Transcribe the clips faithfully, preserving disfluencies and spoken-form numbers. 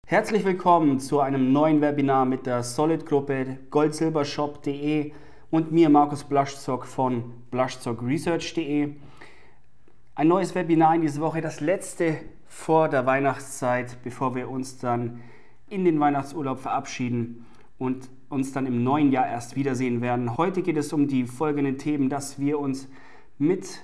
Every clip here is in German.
Herzlich willkommen zu einem neuen Webinar mit der Solid-Gruppe gold silber shop punkt de und mir, Markus Blaschzock von blaschzock research punkt de. Ein neues Webinar in dieser Woche, das letzte vor der Weihnachtszeit, bevor wir uns dann in den Weihnachtsurlaub verabschieden und uns dann im neuen Jahr erst wiedersehen werden. Heute geht es um die folgenden Themen, dass wir uns mit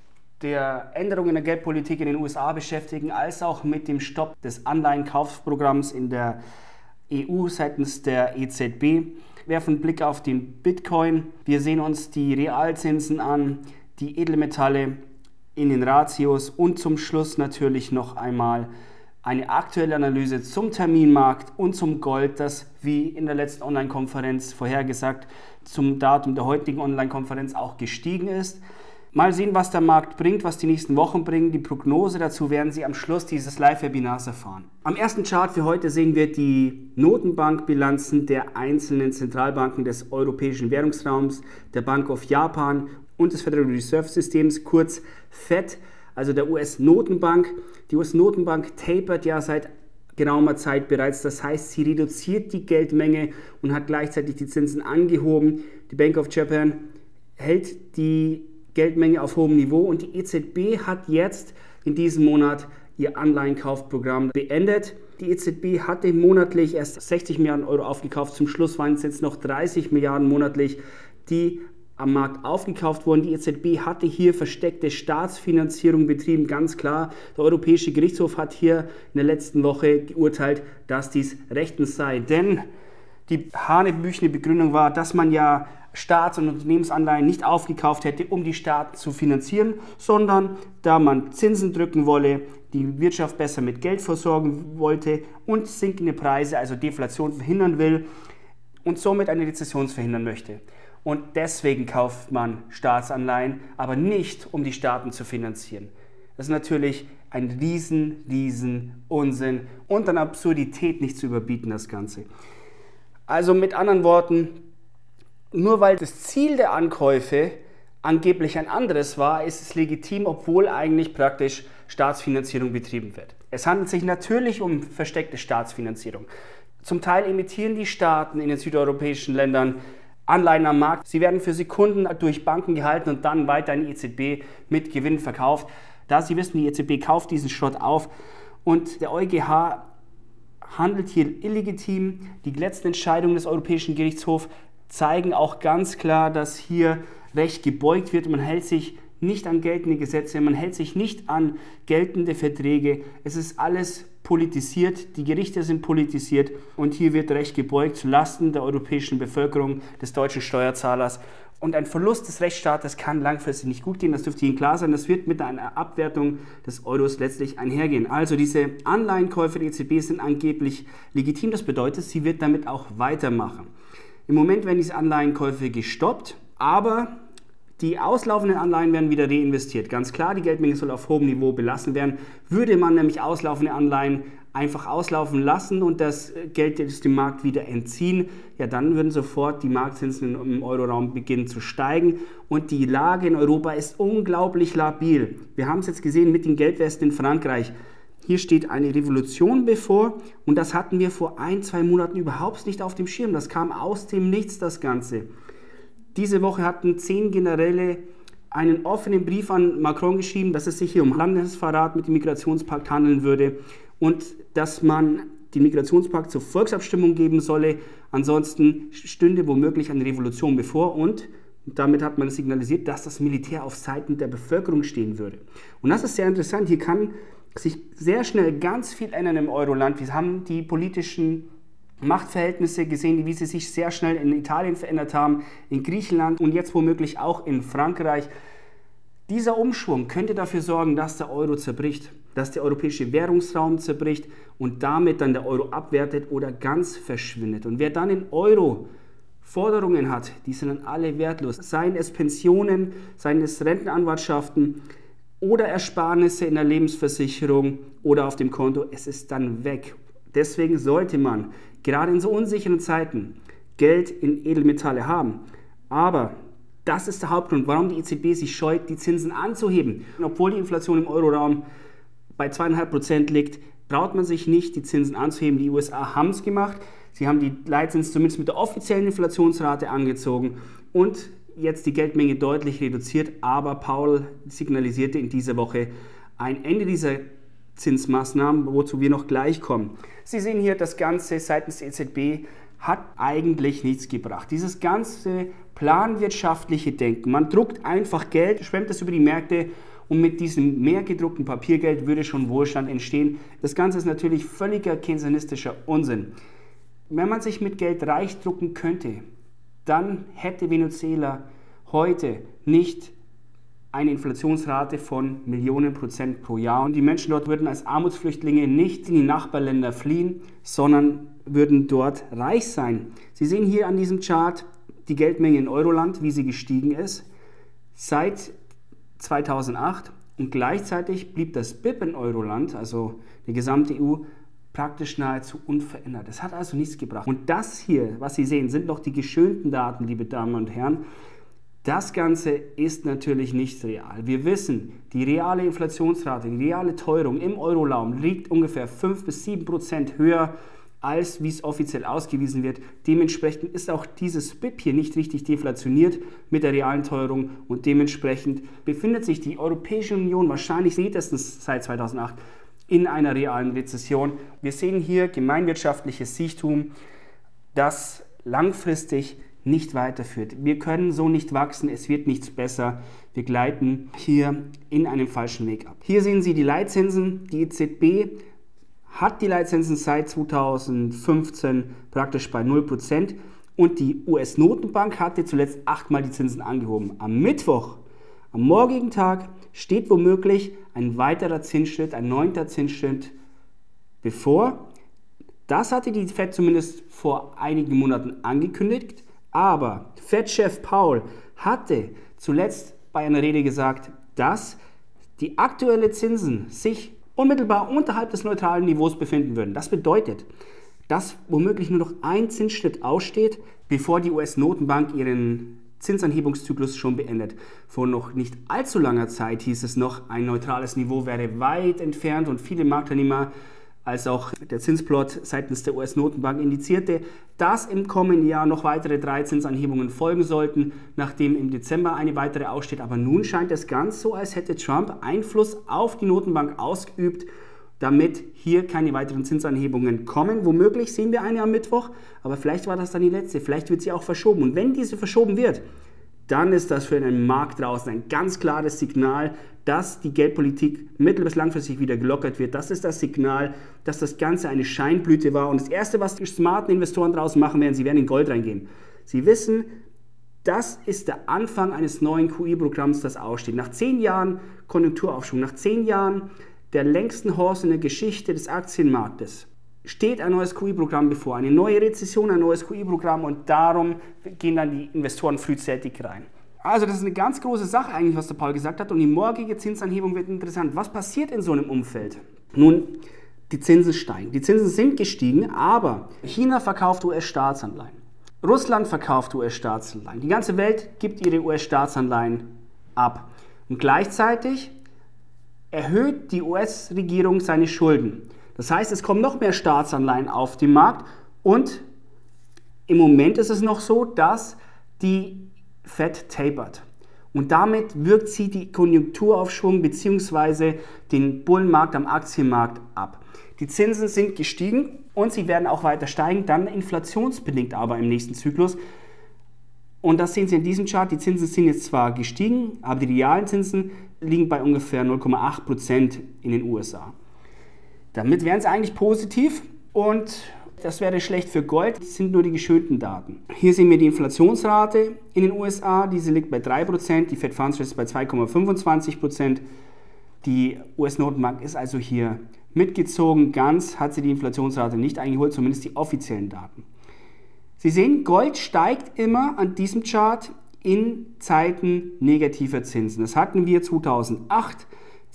der Änderung in der Geldpolitik in den U S A beschäftigen, als auch mit dem Stopp des Anleihenkaufprogramms in der E U seitens der E Z B. Wir werfen einen Blick auf den Bitcoin. Wir sehen uns die Realzinsen an, die Edelmetalle in den Ratios und zum Schluss natürlich noch einmal eine aktuelle Analyse zum Terminmarkt und zum Gold, das wie in der letzten Online-Konferenz vorhergesagt zum Datum der heutigen Online-Konferenz auch gestiegen ist. Mal sehen, was der Markt bringt, was die nächsten Wochen bringen. Die Prognose dazu werden Sie am Schluss dieses Live-Webinars erfahren. Am ersten Chart für heute sehen wir die Notenbankbilanzen der einzelnen Zentralbanken des europäischen Währungsraums, der Bank of Japan und des Federal Reserve Systems, kurz F E D, also der U S-Notenbank. Die U S-Notenbank tapert ja seit geraumer Zeit bereits, das heißt, sie reduziert die Geldmenge und hat gleichzeitig die Zinsen angehoben. Die Bank of Japan hält die Geldmenge auf hohem Niveau und die E Z B hat jetzt in diesem Monat ihr Anleihenkaufprogramm beendet. Die E Z B hatte monatlich erst sechzig Milliarden Euro aufgekauft, zum Schluss waren es jetzt noch dreißig Milliarden monatlich, die am Markt aufgekauft wurden. Die E Z B hatte hier versteckte Staatsfinanzierung betrieben, ganz klar. Der Europäische Gerichtshof hat hier in der letzten Woche geurteilt, dass dies rechtens sei, denn die hanebüchene Begründung war, dass man ja Staats- und Unternehmensanleihen nicht aufgekauft hätte, um die Staaten zu finanzieren, sondern da man Zinsen drücken wolle, die Wirtschaft besser mit Geld versorgen wollte und sinkende Preise, also Deflation verhindern will und somit eine Rezession verhindern möchte. Und deswegen kauft man Staatsanleihen, aber nicht, um die Staaten zu finanzieren. Das ist natürlich ein riesen, riesen Unsinn und an Absurdität nicht zu überbieten, das Ganze. Also mit anderen Worten, nur weil das Ziel der Ankäufe angeblich ein anderes war, ist es legitim, obwohl eigentlich praktisch Staatsfinanzierung betrieben wird. Es handelt sich natürlich um versteckte Staatsfinanzierung. Zum Teil emittieren die Staaten in den südeuropäischen Ländern Anleihen am Markt. Sie werden für Sekunden durch Banken gehalten und dann weiter an die E Z B mit Gewinn verkauft. Da Sie wissen, die E Z B kauft diesen Schrott auf und der EuGH handelt hier illegitim. Die letzten Entscheidungen des Europäischen Gerichtshofs zeigen auch ganz klar, dass hier Recht gebeugt wird. Man hält sich nicht an geltende Gesetze, man hält sich nicht an geltende Verträge. Es ist alles politisiert, die Gerichte sind politisiert und hier wird Recht gebeugt zulasten der europäischen Bevölkerung, des deutschen Steuerzahlers. Und ein Verlust des Rechtsstaates kann langfristig nicht gut gehen, das dürfte Ihnen klar sein. Das wird mit einer Abwertung des Euros letztlich einhergehen. Also diese Anleihenkäufe der E Z B sind angeblich legitim, das bedeutet, sie wird damit auch weitermachen. Im Moment werden diese Anleihenkäufe gestoppt, aber die auslaufenden Anleihen werden wieder reinvestiert. Ganz klar, die Geldmenge soll auf hohem Niveau belassen werden. Würde man nämlich auslaufende Anleihen einfach auslaufen lassen und das Geld dem Markt wieder entziehen, ja, dann würden sofort die Marktzinsen im Euroraum beginnen zu steigen und die Lage in Europa ist unglaublich labil. Wir haben es jetzt gesehen mit den Geldwesten in Frankreich. Hier steht eine Revolution bevor und das hatten wir vor ein, zwei Monaten überhaupt nicht auf dem Schirm. Das kam aus dem Nichts, das Ganze. Diese Woche hatten zehn Generäle einen offenen Brief an Macron geschrieben, dass es sich hier um Landesverrat mit dem Migrationspakt handeln würde und dass man den Migrationspakt zur Volksabstimmung geben solle. Ansonsten stünde womöglich eine Revolution bevor und damit hat man signalisiert, dass das Militär auf Seiten der Bevölkerung stehen würde. Und das ist sehr interessant. Hier kann sich sehr schnell ganz viel ändern im Euroland. Wir haben die politischen Machtverhältnisse gesehen, wie sie sich sehr schnell in Italien verändert haben, in Griechenland und jetzt womöglich auch in Frankreich. Dieser Umschwung könnte dafür sorgen, dass der Euro zerbricht, dass der europäische Währungsraum zerbricht und damit dann der Euro abwertet oder ganz verschwindet. Und wer dann in Euro Forderungen hat, die sind dann alle wertlos. Seien es Pensionen, seien es Rentenanwartschaften oder Ersparnisse in der Lebensversicherung oder auf dem Konto, es ist dann weg. Deswegen sollte man gerade in so unsicheren Zeiten Geld in Edelmetalle haben. Aber das ist der Hauptgrund, warum die E Z B sich scheut, die Zinsen anzuheben. Und obwohl die Inflation im Euroraum bei zwei Komma fünf Prozent liegt, braucht man sich nicht, die Zinsen anzuheben. Die U S A haben es gemacht. Sie haben die Leitzinsen zumindest mit der offiziellen Inflationsrate angezogen und jetzt die Geldmenge deutlich reduziert. Aber Powell signalisierte in dieser Woche ein Ende dieser Zinsmaßnahmen, wozu wir noch gleich kommen. Sie sehen hier, das Ganze seitens der E Z B hat eigentlich nichts gebracht. Dieses ganze planwirtschaftliche Denken, man druckt einfach Geld, schwemmt es über die Märkte und mit diesem mehr gedruckten Papiergeld würde schon Wohlstand entstehen. Das Ganze ist natürlich völliger keynesianistischer Unsinn. Wenn man sich mit Geld reich drucken könnte, dann hätte Venezuela heute nicht eine Inflationsrate von Millionen Prozent pro Jahr. Und die Menschen dort würden als Armutsflüchtlinge nicht in die Nachbarländer fliehen, sondern würden dort reich sein. Sie sehen hier an diesem Chart die Geldmenge in Euroland, wie sie gestiegen ist, seit zweitausendacht. Und gleichzeitig blieb das B I P in Euroland, also die gesamte E U, praktisch nahezu unverändert. Es hat also nichts gebracht. Und das hier, was Sie sehen, sind noch die geschönten Daten, liebe Damen und Herren. Das Ganze ist natürlich nicht real. Wir wissen, die reale Inflationsrate, die reale Teuerung im Euroraum liegt ungefähr fünf bis sieben Prozent höher, als wie es offiziell ausgewiesen wird. Dementsprechend ist auch dieses B I P hier nicht richtig deflationiert mit der realen Teuerung und dementsprechend befindet sich die Europäische Union wahrscheinlich spätestens seit zweitausendacht in einer realen Rezession. Wir sehen hier gemeinwirtschaftliches Siechtum, das langfristig nicht weiterführt. Wir können so nicht wachsen, es wird nichts besser. Wir gleiten hier in einem falschen Weg ab. Hier sehen Sie die Leitzinsen. Die E Z B hat die Leitzinsen seit zweitausendfünfzehn praktisch bei null Prozent und die U S-Notenbank hatte zuletzt achtmal die Zinsen angehoben. Am Mittwoch, am morgigen Tag, steht womöglich ein weiterer Zinsschritt, ein neunter Zinsschritt bevor. Das hatte die Fed zumindest vor einigen Monaten angekündigt. Aber Fed-Chef Powell hatte zuletzt bei einer Rede gesagt, dass die aktuellen Zinsen sich unmittelbar unterhalb des neutralen Niveaus befinden würden. Das bedeutet, dass womöglich nur noch ein Zinsschritt aussteht, bevor die U S-Notenbank ihren Zinsanhebungszyklus schon beendet. Vor noch nicht allzu langer Zeit hieß es noch, ein neutrales Niveau wäre weit entfernt und viele Marktteilnehmer als auch der Zinsplot seitens der U S-Notenbank indizierte, dass im kommenden Jahr noch weitere drei Zinsanhebungen folgen sollten, nachdem im Dezember eine weitere aussteht. Aber nun scheint es ganz so, als hätte Trump Einfluss auf die Notenbank ausgeübt, damit hier keine weiteren Zinsanhebungen kommen. Womöglich sehen wir eine am Mittwoch, aber vielleicht war das dann die letzte, vielleicht wird sie auch verschoben. Und wenn diese verschoben wird, dann ist das für den Markt draußen ein ganz klares Signal, dass die Geldpolitik mittel- bis langfristig wieder gelockert wird. Das ist das Signal, dass das Ganze eine Scheinblüte war. Und das Erste, was die smarten Investoren draußen machen werden, sie werden in Gold reingehen. Sie wissen, das ist der Anfang eines neuen Q E-Programms, das aussteht. Nach zehn Jahren Konjunkturaufschwung, nach zehn Jahren der längsten Horst in der Geschichte des Aktienmarktes, steht ein neues Q E-Programm bevor. Eine neue Rezession, ein neues Q E-Programm und darum gehen dann die Investoren frühzeitig rein. Also das ist eine ganz große Sache eigentlich, was der Paul gesagt hat und die morgige Zinsanhebung wird interessant. Was passiert in so einem Umfeld? Nun, die Zinsen steigen. Die Zinsen sind gestiegen, aber China verkauft U S-Staatsanleihen. Russland verkauft U S-Staatsanleihen. Die ganze Welt gibt ihre U S-Staatsanleihen ab. Und gleichzeitig erhöht die U S-Regierung seine Schulden. Das heißt, es kommen noch mehr Staatsanleihen auf den Markt und im Moment ist es noch so, dass die Fed tapert. Und damit wirkt sie die Konjunkturaufschwung bzw. den Bullenmarkt am Aktienmarkt ab. Die Zinsen sind gestiegen und sie werden auch weiter steigen, dann inflationsbedingt aber im nächsten Zyklus. Und das sehen Sie in diesem Chart. Die Zinsen sind jetzt zwar gestiegen, aber die realen Zinsen liegen bei ungefähr null Komma acht Prozent in den U S A. Damit wären sie eigentlich positiv und das wäre schlecht für Gold. Das sind nur die geschönten Daten. Hier sehen wir die Inflationsrate in den U S A. Diese liegt bei drei Prozent. Die Fed Funds Rate ist bei zwei Komma fünfundzwanzig Prozent. Die U S-Notenbank ist also hier mitgezogen. Ganz hat sie die Inflationsrate nicht eingeholt, zumindest die offiziellen Daten. Sie sehen, Gold steigt immer an diesem Chart in Zeiten negativer Zinsen. Das hatten wir zweitausendacht.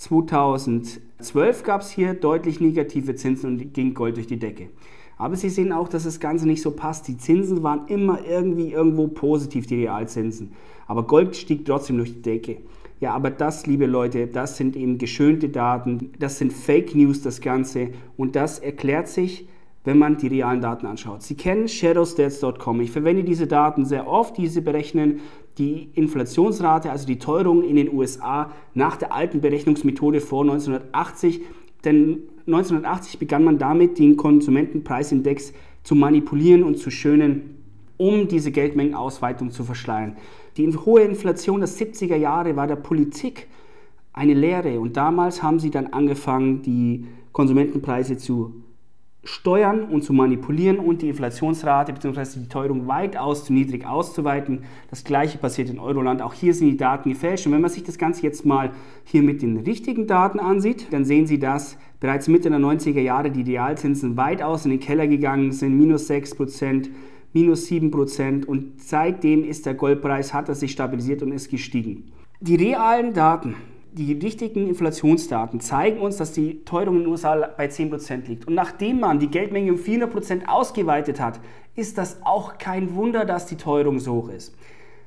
zweitausendzwölf gab es hier deutlich negative Zinsen und ging Gold durch die Decke. Aber Sie sehen auch, dass das Ganze nicht so passt. Die Zinsen waren immer irgendwie irgendwo positiv, die Realzinsen. Aber Gold stieg trotzdem durch die Decke. Ja, aber das, liebe Leute, das sind eben geschönte Daten, das sind Fake News, das Ganze. Und das erklärt sich, wenn man die realen Daten anschaut. Sie kennen shadowstats punkt com. Ich verwende diese Daten sehr oft. Diese berechnen die Inflationsrate, also die Teuerung in den U S A nach der alten Berechnungsmethode vor neunzehnhundertachtzig. Denn neunzehnhundertachtzig begann man damit, den Konsumentenpreisindex zu manipulieren und zu schönen, um diese Geldmengenausweitung zu verschleiern. Die hohe Inflation der siebziger Jahre war der Politik eine Lehre und damals haben sie dann angefangen, die Konsumentenpreise zu steuern und zu manipulieren und die Inflationsrate bzw. die Teuerung weitaus zu niedrig auszuweiten. Das gleiche passiert in Euroland. Auch hier sind die Daten gefälscht. Und wenn man sich das Ganze jetzt mal hier mit den richtigen Daten ansieht, dann sehen Sie, dass bereits Mitte der neunziger Jahre die Realzinsen weitaus in den Keller gegangen sind, minus sechs Prozent, minus sieben Prozent und seitdem ist der Goldpreis, hat er sich stabilisiert und ist gestiegen. Die realen Daten, die richtigen Inflationsdaten zeigen uns, dass die Teuerung in den U S A bei zehn Prozent liegt. Und nachdem man die Geldmenge um vierhundert Prozent ausgeweitet hat, ist das auch kein Wunder, dass die Teuerung so hoch ist.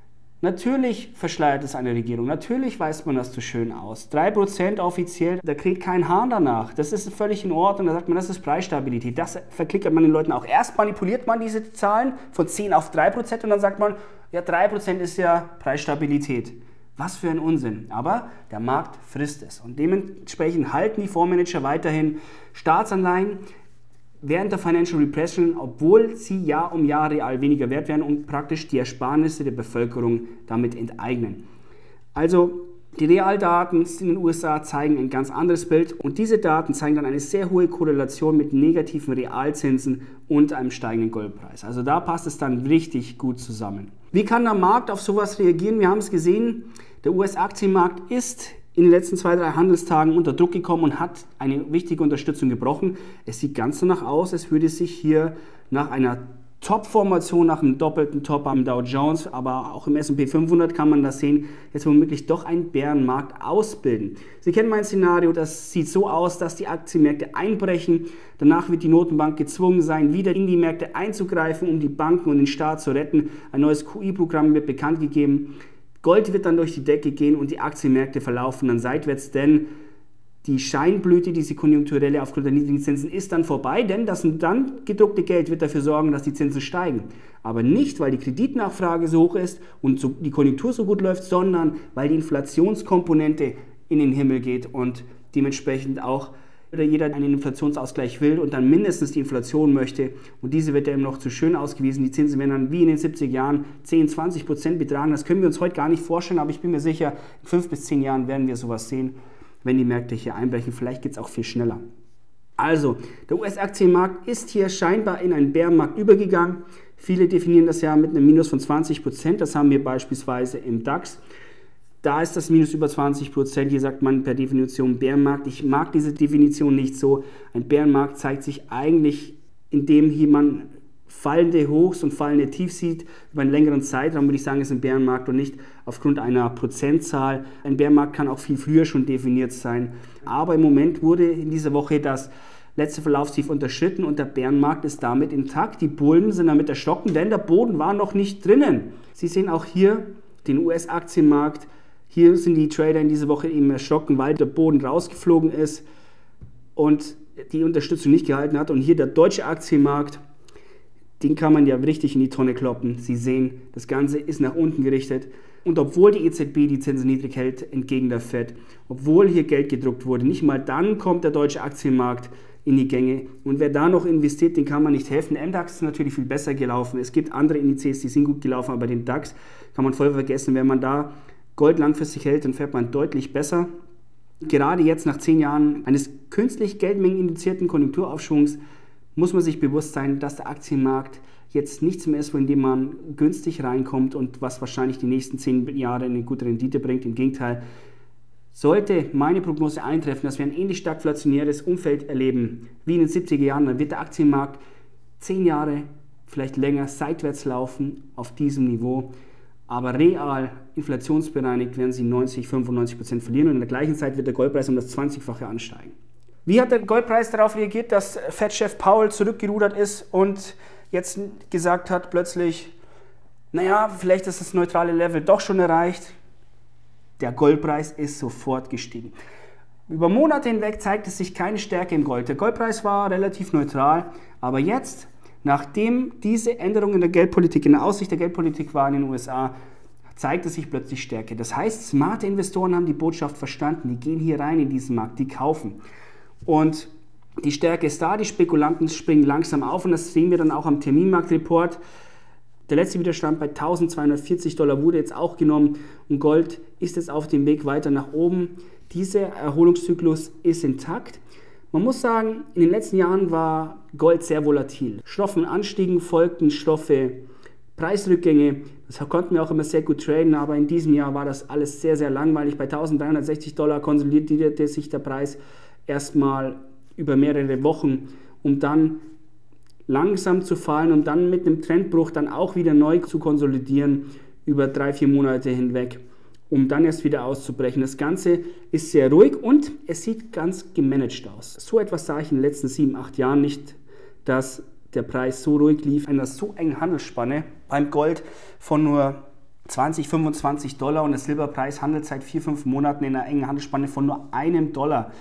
Natürlich verschleiert es eine Regierung, natürlich weist man das zu schön aus. drei Prozent offiziell, da kriegt kein Hahn danach. Das ist völlig in Ordnung, da sagt man, das ist Preisstabilität. Das verklickert man den Leuten auch. Erst manipuliert man diese Zahlen von zehn auf drei Prozent und dann sagt man, ja drei Prozent ist ja Preisstabilität. Was für ein Unsinn. Aber der Markt frisst es. Und dementsprechend halten die Fondsmanager weiterhin Staatsanleihen während der Financial Repression, obwohl sie Jahr um Jahr real weniger wert werden und praktisch die Ersparnisse der Bevölkerung damit enteignen. Also die Realdaten in den U S A zeigen ein ganz anderes Bild und diese Daten zeigen dann eine sehr hohe Korrelation mit negativen Realzinsen und einem steigenden Goldpreis. Also da passt es dann richtig gut zusammen. Wie kann der Markt auf sowas reagieren? Wir haben es gesehen, der U S-Aktienmarkt ist in den letzten zwei, drei Handelstagen unter Druck gekommen und hat eine wichtige Unterstützung gebrochen. Es sieht ganz danach aus, als würde sich hier nach einer Top-Formation, nach einem doppelten Top am Dow Jones, aber auch im S und P fünfhundert kann man das sehen, jetzt womöglich doch einen Bärenmarkt ausbilden. Sie kennen mein Szenario, das sieht so aus, dass die Aktienmärkte einbrechen, danach wird die Notenbank gezwungen sein, wieder in die Märkte einzugreifen, um die Banken und den Staat zu retten. Ein neues Q I-Programm wird bekannt gegeben. Gold wird dann durch die Decke gehen und die Aktienmärkte verlaufen dann seitwärts, denn die Scheinblüte, diese konjunkturelle aufgrund der niedrigen Zinsen, ist dann vorbei, denn das dann gedruckte Geld wird dafür sorgen, dass die Zinsen steigen. Aber nicht, weil die Kreditnachfrage so hoch ist und so die Konjunktur so gut läuft, sondern weil die Inflationskomponente in den Himmel geht und dementsprechend auch jeder einen Inflationsausgleich will und dann mindestens die Inflation möchte und diese wird eben noch zu schön ausgewiesen. Die Zinsen werden dann wie in den siebziger Jahren zehn, zwanzig Prozent betragen. Das können wir uns heute gar nicht vorstellen, aber ich bin mir sicher, in fünf bis zehn Jahren werden wir sowas sehen, wenn die Märkte hier einbrechen. Vielleicht geht es auch viel schneller. Also, der U S-Aktienmarkt ist hier scheinbar in einen Bärenmarkt übergegangen. Viele definieren das ja mit einem Minus von zwanzig Prozent. Das haben wir beispielsweise im DAX. Da ist das Minus über zwanzig Prozent. Hier sagt man per Definition Bärenmarkt. Ich mag diese Definition nicht so. Ein Bärenmarkt zeigt sich eigentlich, indem hier man fallende Hochs und fallende Tiefs sieht über einen längeren Zeitraum, würde ich sagen, ist ein Bärenmarkt und nicht aufgrund einer Prozentzahl. Ein Bärenmarkt kann auch viel früher schon definiert sein. Aber im Moment wurde in dieser Woche das letzte Verlaufstief unterschritten und der Bärenmarkt ist damit intakt. Die Bullen sind damit erschrocken, denn der Boden war noch nicht drinnen. Sie sehen auch hier den U S-Aktienmarkt. Hier sind die Trader in dieser Woche eben erschrocken, weil der Boden rausgeflogen ist und die Unterstützung nicht gehalten hat. Und hier der deutsche Aktienmarkt, den kann man ja richtig in die Tonne kloppen. Sie sehen, das Ganze ist nach unten gerichtet. Und obwohl die E Z B die Zinsen niedrig hält, entgegen der Fed, obwohl hier Geld gedruckt wurde, nicht mal dann kommt der deutsche Aktienmarkt in die Gänge. Und wer da noch investiert, den kann man nicht helfen. Der M DAX ist natürlich viel besser gelaufen. Es gibt andere Indizes, die sind gut gelaufen, aber den DAX kann man voll vergessen. Wenn man da Gold langfristig hält, dann fährt man deutlich besser. Gerade jetzt nach zehn Jahren eines künstlich geldmengeninduzierten Konjunkturaufschwungs muss man sich bewusst sein, dass der Aktienmarkt jetzt nichts mehr ist, in dem man günstig reinkommt und was wahrscheinlich die nächsten zehn Jahre eine gute Rendite bringt. Im Gegenteil, sollte meine Prognose eintreffen, dass wir ein ähnlich stagflationäres Umfeld erleben wie in den siebziger Jahren, dann wird der Aktienmarkt zehn Jahre, vielleicht länger, seitwärts laufen auf diesem Niveau. Aber real, inflationsbereinigt, werden sie neunzig, fünfundneunzig Prozent verlieren und in der gleichen Zeit wird der Goldpreis um das zwanzigfache ansteigen. Wie hat der Goldpreis darauf reagiert, dass Fed-Chef Powell zurückgerudert ist und jetzt gesagt hat plötzlich, naja, vielleicht ist das neutrale Level doch schon erreicht? Der Goldpreis ist sofort gestiegen. Über Monate hinweg zeigte sich keine Stärke im Gold. Der Goldpreis war relativ neutral, aber jetzt, nachdem diese Änderung in der Geldpolitik, in der Aussicht der Geldpolitik war in den U S A, zeigte sich plötzlich Stärke. Das heißt, smarte Investoren haben die Botschaft verstanden, die gehen hier rein in diesen Markt, die kaufen. Und die Stärke ist da, die Spekulanten springen langsam auf und das sehen wir dann auch am Terminmarktreport. Der letzte Widerstand bei eintausendzweihundertvierzig Dollar wurde jetzt auch genommen und Gold ist jetzt auf dem Weg weiter nach oben. Dieser Erholungszyklus ist intakt. Man muss sagen, in den letzten Jahren war Gold sehr volatil. Schroffen Anstiegen folgten schroffe Preisrückgänge. Das konnten wir auch immer sehr gut traden, aber in diesem Jahr war das alles sehr, sehr langweilig. Bei eintausenddreihundertsechzig Dollar konsolidierte sich der Preis erstmal über mehrere Wochen, um dann langsam zu fallen und dann mit einem Trendbruch dann auch wieder neu zu konsolidieren über drei, vier Monate hinweg, um dann erst wieder auszubrechen. Das Ganze ist sehr ruhig und es sieht ganz gemanagt aus. So etwas sah ich in den letzten sieben, acht Jahren nicht, dass der Preis so ruhig lief, in einer so engen Handelsspanne beim Gold von nur zwanzig, fünfundzwanzig Dollar und der Silberpreis handelt seit vier, fünf Monaten in einer engen Handelsspanne von nur einem Dollar.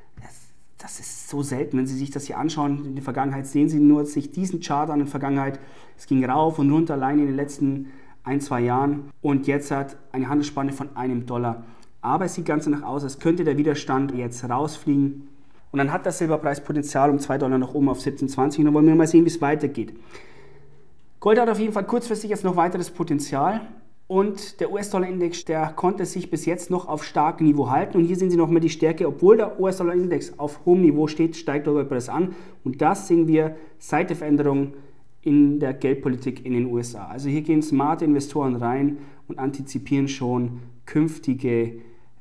Das ist so selten, wenn Sie sich das hier anschauen. In der Vergangenheit sehen Sie nur sich diesen Chart an in der Vergangenheit. Es ging rauf und runter allein in den letzten ein, zwei Jahren und jetzt hat eine Handelsspanne von einem Dollar. Aber es sieht ganz danach aus, als könnte der Widerstand jetzt rausfliegen. Und dann hat der Silberpreis Potenzial um zwei Dollar nach oben auf siebzehn, zwanzig. Und dann wollen wir mal sehen, wie es weitergeht. Gold hat auf jeden Fall kurzfristig jetzt noch weiteres Potenzial. Und der U S-Dollar-Index, der konnte sich bis jetzt noch auf starkem Niveau halten. Und hier sehen Sie nochmal die Stärke. Obwohl der U S-Dollar-Index auf hohem Niveau steht, steigt der Goldpreis an. Und das sehen wir seit der Veränderung in der Geldpolitik in den U S A. Also hier gehen smarte Investoren rein und antizipieren schon künftige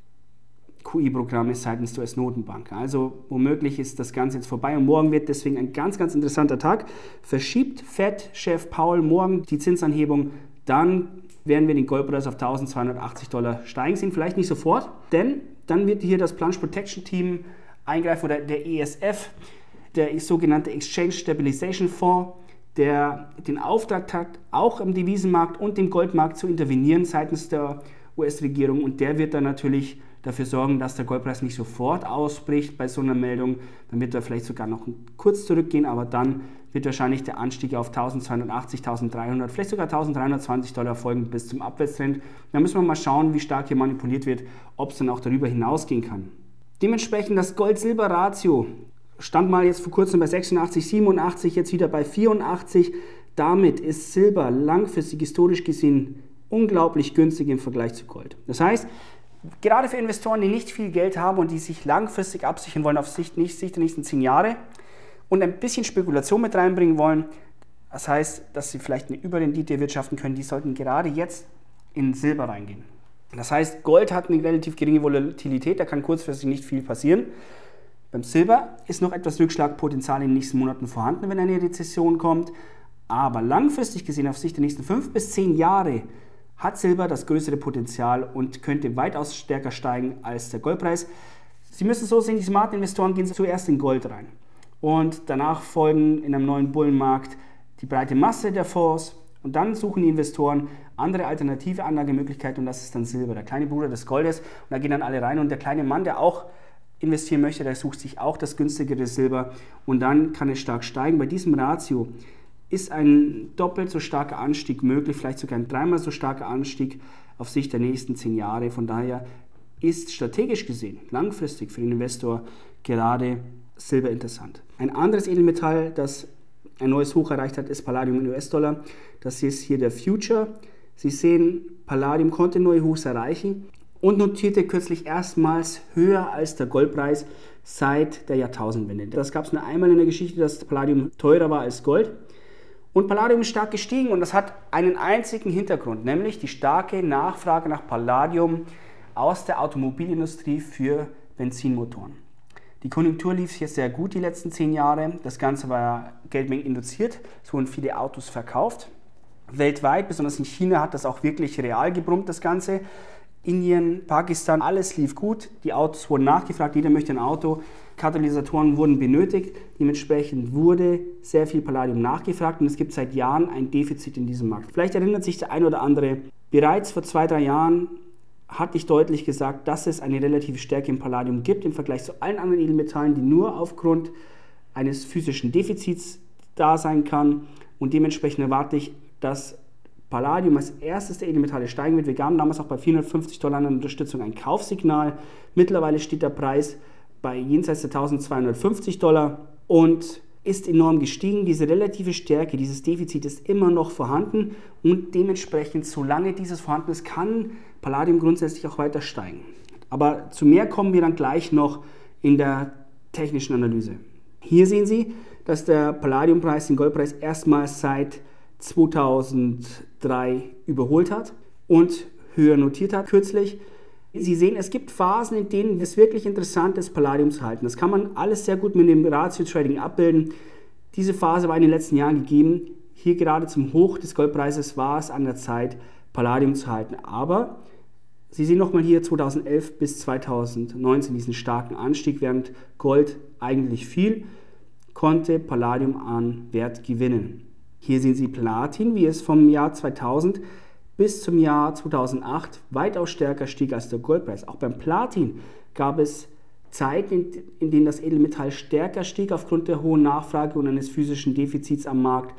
Q I-Programme seitens der U S-Notenbank. Also womöglich ist das Ganze jetzt vorbei und morgen wird deswegen ein ganz, ganz interessanter Tag. Verschiebt Fed-Chef Powell morgen die Zinsanhebung, dann werden wir den Goldpreis auf eintausendzweihundertachtzig Dollar steigen sehen. Vielleicht nicht sofort, denn dann wird hier das Plunge Protection Team eingreifen oder der E S F, der sogenannte Exchange Stabilization Fonds, der den Auftrag hat, auch im Devisenmarkt und dem Goldmarkt zu intervenieren seitens der U S-Regierung. Und der wird dann natürlich dafür sorgen, dass der Goldpreis nicht sofort ausbricht bei so einer Meldung. Dann wird er vielleicht sogar noch kurz zurückgehen, aber dann wird wahrscheinlich der Anstieg auf eintausendzweihundertachtzig, eintausenddreihundert, vielleicht sogar eintausenddreihundertzwanzig Dollar folgen bis zum Abwärtstrend. Da müssen wir mal schauen, wie stark hier manipuliert wird, ob es dann auch darüber hinausgehen kann. Dementsprechend das Gold-Silber-Ratio stand mal jetzt vor kurzem bei sechsundachtzig, siebenundachtzig, jetzt wieder bei vierundachtzig. Damit ist Silber langfristig historisch gesehen unglaublich günstig im Vergleich zu Gold. Das heißt, gerade für Investoren, die nicht viel Geld haben und die sich langfristig absichern wollen auf Sicht, nicht, Sicht der nächsten zehn Jahre und ein bisschen Spekulation mit reinbringen wollen, das heißt, dass sie vielleicht eine Überrendite erwirtschaften können, die sollten gerade jetzt in Silber reingehen. Das heißt, Gold hat eine relativ geringe Volatilität, da kann kurzfristig nicht viel passieren. Beim Silber ist noch etwas Rückschlagpotenzial in den nächsten Monaten vorhanden, wenn eine Rezession kommt. Aber langfristig gesehen, auf Sicht der nächsten fünf bis zehn Jahre, hat Silber das größere Potenzial und könnte weitaus stärker steigen als der Goldpreis. Sie müssen so sehen, die smarten Investoren gehen zuerst in Gold rein. Und danach folgen in einem neuen Bullenmarkt die breite Masse der Fonds. Und dann suchen die Investoren andere alternative Anlagemöglichkeiten und das ist dann Silber, der kleine Bruder des Goldes. Und da gehen dann alle rein und der kleine Mann, der auch investieren möchte, der sucht sich auch das günstigere Silber und dann kann es stark steigen. Bei diesem Ratio ist ein doppelt so starker Anstieg möglich, vielleicht sogar ein dreimal so starker Anstieg auf Sicht der nächsten zehn Jahre. Von daher ist strategisch gesehen, langfristig für den Investor gerade Silber interessant. Ein anderes Edelmetall, das ein neues Hoch erreicht hat, ist Palladium in U S-Dollar. Das ist hier der Future. Sie sehen, Palladium konnte neue Hochs erreichen und notierte kürzlich erstmals höher als der Goldpreis seit der Jahrtausendwende. Das gab es nur einmal in der Geschichte, dass Palladium teurer war als Gold. Und Palladium ist stark gestiegen und das hat einen einzigen Hintergrund, nämlich die starke Nachfrage nach Palladium aus der Automobilindustrie für Benzinmotoren. Die Konjunktur lief hier sehr gut die letzten zehn Jahre. Das Ganze war Geldmengen induziert, es wurden viele Autos verkauft. Weltweit, besonders in China, hat das auch wirklich real gebrummt, das Ganze. Indien, Pakistan, alles lief gut, die Autos wurden nachgefragt, jeder möchte ein Auto, Katalysatoren wurden benötigt, dementsprechend wurde sehr viel Palladium nachgefragt und es gibt seit Jahren ein Defizit in diesem Markt. Vielleicht erinnert sich der ein oder andere, bereits vor zwei, drei Jahren hatte ich deutlich gesagt, dass es eine relative Stärke im Palladium gibt im Vergleich zu allen anderen Edelmetallen, die nur aufgrund eines physischen Defizits da sein kann. Und dementsprechend erwarte ich, dass Palladium als erstes der Edelmetalle steigen wird. Wir gaben damals auch bei vierhundertfünfzig Dollar an Unterstützung ein Kaufsignal. Mittlerweile steht der Preis bei jenseits der eintausendzweihundertfünfzig Dollar und ist enorm gestiegen. Diese relative Stärke, dieses Defizit ist immer noch vorhanden und dementsprechend, solange dieses vorhanden ist, kann Palladium grundsätzlich auch weiter steigen. Aber zu mehr kommen wir dann gleich noch in der technischen Analyse. Hier sehen Sie, dass der Palladiumpreis den Goldpreis erstmals seit zweitausenddrei überholt hat und höher notiert hat kürzlich. Sie sehen, es gibt Phasen, in denen es wirklich interessant ist, Palladium zu halten. Das kann man alles sehr gut mit dem Ratio-Trading abbilden. Diese Phase war in den letzten Jahren gegeben. Hier gerade zum Hoch des Goldpreises war es an der Zeit, Palladium zu halten. Aber Sie sehen nochmal hier zweitausendelf bis zweitausendneunzehn diesen starken Anstieg, während Gold eigentlich fiel, konnte Palladium an Wert gewinnen. Hier sehen Sie Platin, wie es vom Jahr zweitausend bis zum Jahr zweitausendacht weitaus stärker stieg als der Goldpreis. Auch beim Platin gab es Zeiten, in denen das Edelmetall stärker stieg aufgrund der hohen Nachfrage und eines physischen Defizits am Markt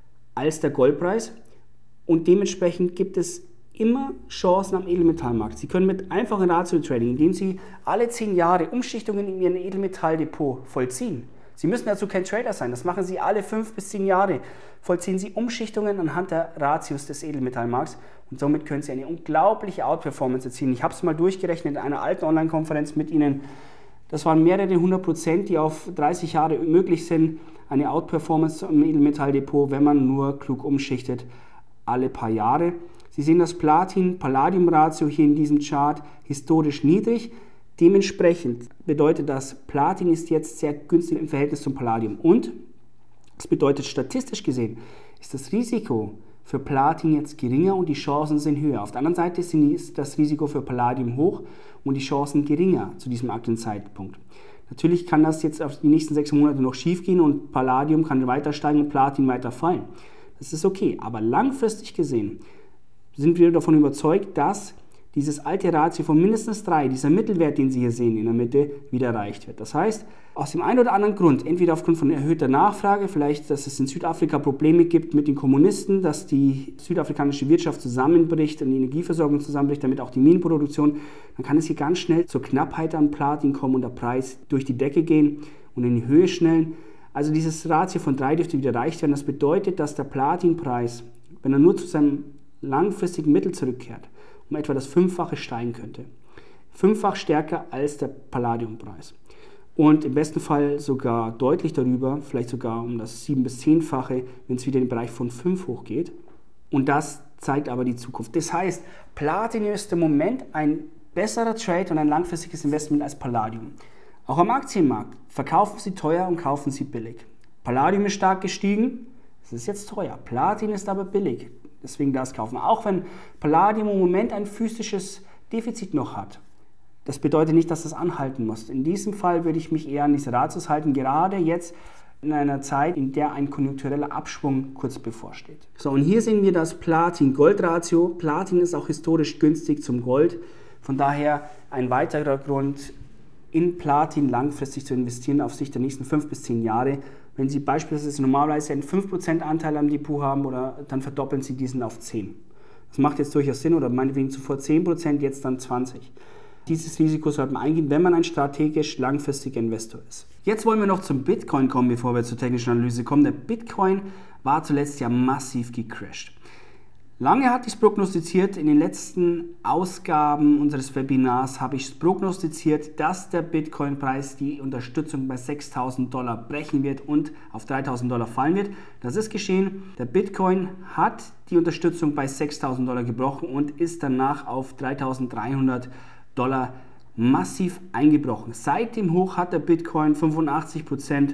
als der Goldpreis. Und dementsprechend gibt es immer Chancen am Edelmetallmarkt. Sie können mit einfachem Ratio-Trading, indem Sie alle zehn Jahre Umschichtungen in Ihrem Edelmetalldepot vollziehen. Sie müssen dazu kein Trader sein, das machen Sie alle fünf bis zehn Jahre. Vollziehen Sie Umschichtungen anhand der Ratios des Edelmetallmarkts und somit können Sie eine unglaubliche Outperformance erzielen. Ich habe es mal durchgerechnet in einer alten Online-Konferenz mit Ihnen. Das waren mehrere hundert Prozent, die auf dreißig Jahre möglich sind. Eine Outperformance im Edelmetalldepot, wenn man nur klug umschichtet, alle paar Jahre. Sie sehen das Platin-Palladium-Ratio hier in diesem Chart historisch niedrig. Dementsprechend bedeutet das, Platin ist jetzt sehr günstig im Verhältnis zum Palladium. Und das bedeutet, statistisch gesehen ist das Risiko für Platin jetzt geringer und die Chancen sind höher. Auf der anderen Seite ist das Risiko für Palladium hoch und die Chancen geringer zu diesem aktuellen Zeitpunkt. Natürlich kann das jetzt auf die nächsten sechs Monate noch schief gehen und Palladium kann weiter steigen und Platin weiter fallen. Das ist okay, aber langfristig gesehen sind wir davon überzeugt, dass dieses alte Ratio von mindestens drei, dieser Mittelwert, den Sie hier sehen in der Mitte, wieder erreicht wird. Das heißt, aus dem einen oder anderen Grund, entweder aufgrund von erhöhter Nachfrage, vielleicht, dass es in Südafrika Probleme gibt mit den Kommunisten, dass die südafrikanische Wirtschaft zusammenbricht und die Energieversorgung zusammenbricht, damit auch die Minenproduktion, dann kann es hier ganz schnell zur Knappheit an Platin kommen und der Preis durch die Decke gehen und in die Höhe schnellen. Also dieses Ratio von drei dürfte wieder erreicht werden. Das bedeutet, dass der Platinpreis, wenn er nur zu seinem langfristigen Mittel zurückkehrt, um etwa das Fünffache steigen könnte. Fünffach stärker als der Palladiumpreis. Und im besten Fall sogar deutlich darüber, vielleicht sogar um das sieben- bis zehnfache, wenn es wieder in den Bereich von fünf hochgeht. Und das zeigt aber die Zukunft. Das heißt, Platin ist im Moment ein besserer Trade und ein langfristiges Investment als Palladium. Auch am Aktienmarkt verkaufen Sie teuer und kaufen Sie billig. Palladium ist stark gestiegen, es ist jetzt teuer. Platin ist aber billig. Deswegen das kaufen. Auch wenn Palladium im Moment ein physisches Defizit noch hat. Das bedeutet nicht, dass das anhalten muss. In diesem Fall würde ich mich eher an diese Ratios halten, gerade jetzt in einer Zeit, in der ein konjunktureller Abschwung kurz bevorsteht. So, und hier sehen wir das Platin-Gold-Ratio. Platin ist auch historisch günstig zum Gold. Von daher ein weiterer Grund, in Platin langfristig zu investieren auf Sicht der nächsten fünf bis zehn Jahre. Wenn Sie beispielsweise normalerweise einen fünf Prozent Anteil am Depot haben, oder dann verdoppeln Sie diesen auf zehn. Das macht jetzt durchaus Sinn, oder meinetwegen zuvor zehn Prozent, jetzt dann zwanzig Prozent. Dieses Risiko sollte man eingehen, wenn man ein strategisch langfristiger Investor ist. Jetzt wollen wir noch zum Bitcoin kommen, bevor wir zur technischen Analyse kommen. Der Bitcoin war zuletzt ja massiv gecrashed. Lange hatte ich es prognostiziert, in den letzten Ausgaben unseres Webinars habe ich es prognostiziert, dass der Bitcoin-Preis die Unterstützung bei sechstausend Dollar brechen wird und auf dreitausend Dollar fallen wird. Das ist geschehen. Der Bitcoin hat die Unterstützung bei sechstausend Dollar gebrochen und ist danach auf dreitausenddreihundert Dollar massiv eingebrochen. Seit dem Hoch hat der Bitcoin fünfundachtzig Prozent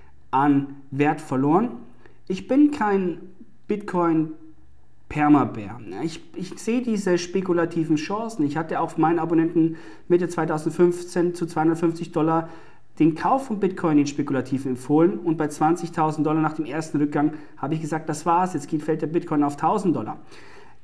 an Wert verloren. Ich bin kein Bitcoin Permabär. Ich, ich sehe diese spekulativen Chancen. Ich hatte auch meinen Abonnenten Mitte zweitausendfünfzehn zu zweihundertfünfzig Dollar den Kauf von Bitcoin in spekulativ empfohlen und bei zwanzigtausend Dollar nach dem ersten Rückgang habe ich gesagt, das war's, jetzt geht, fällt der Bitcoin auf tausend Dollar.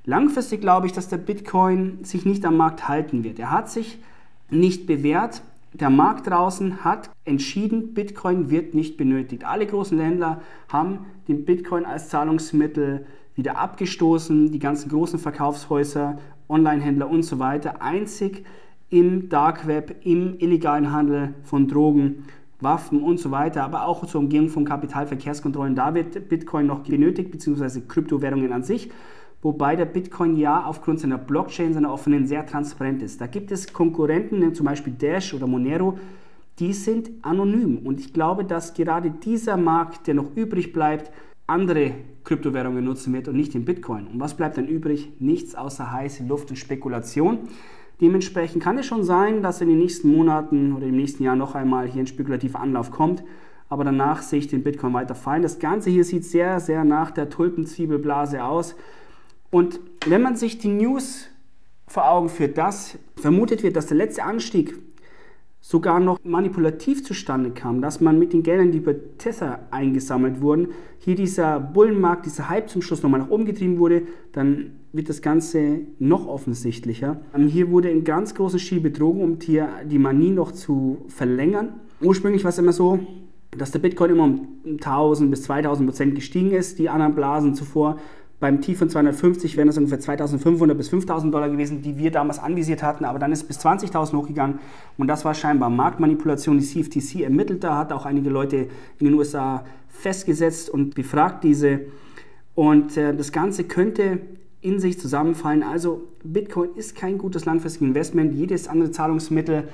Langfristig glaube ich, dass der Bitcoin sich nicht am Markt halten wird. Er hat sich nicht bewährt. Der Markt draußen hat entschieden, Bitcoin wird nicht benötigt. Alle großen Händler haben den Bitcoin als Zahlungsmittel wieder abgestoßen. Die ganzen großen Verkaufshäuser, Onlinehändler und so weiter. Einzig im Dark Web, im illegalen Handel von Drogen, Waffen und so weiter, aber auch zur Umgehung von Kapitalverkehrskontrollen. Da wird Bitcoin noch benötigt, beziehungsweise Kryptowährungen an sich. Wobei der Bitcoin ja aufgrund seiner Blockchain, seiner offenen, sehr transparent ist. Da gibt es Konkurrenten, zum Beispiel Dash oder Monero, die sind anonym. Und ich glaube, dass gerade dieser Markt, der noch übrig bleibt, andere Kryptowährungen nutzen wird und nicht den Bitcoin. Und was bleibt dann übrig? Nichts außer heiße Luft und Spekulation. Dementsprechend kann es schon sein, dass in den nächsten Monaten oder im nächsten Jahr noch einmal hier ein spekulativer Anlauf kommt. Aber danach sehe ich den Bitcoin weiter fallen. Das Ganze hier sieht sehr, sehr nach der Tulpenzwiebelblase aus. Und wenn man sich die News vor Augen führt, dass vermutet wird, dass der letzte Anstieg sogar noch manipulativ zustande kam, dass man mit den Geldern, die über Tether eingesammelt wurden, hier dieser Bullenmarkt, dieser Hype zum Schluss nochmal nach oben getrieben wurde, dann wird das Ganze noch offensichtlicher. Hier wurde in ganz großen Stil betrogen, um hier die Manie noch zu verlängern. Ursprünglich war es immer so, dass der Bitcoin immer um tausend bis zweitausend Prozent gestiegen ist, die anderen Blasen zuvor. Beim Tief von zweihundertfünfzig wären das ungefähr zweitausendfünfhundert bis fünftausend Dollar gewesen, die wir damals anvisiert hatten, aber dann ist es bis zwanzigtausend hochgegangen und das war scheinbar Marktmanipulation. Die C F T C ermittelt da, hat auch einige Leute in den U S A festgesetzt und befragt diese und äh, das Ganze könnte in sich zusammenfallen. Also Bitcoin ist kein gutes langfristiges Investment, jedes andere Zahlungsmittel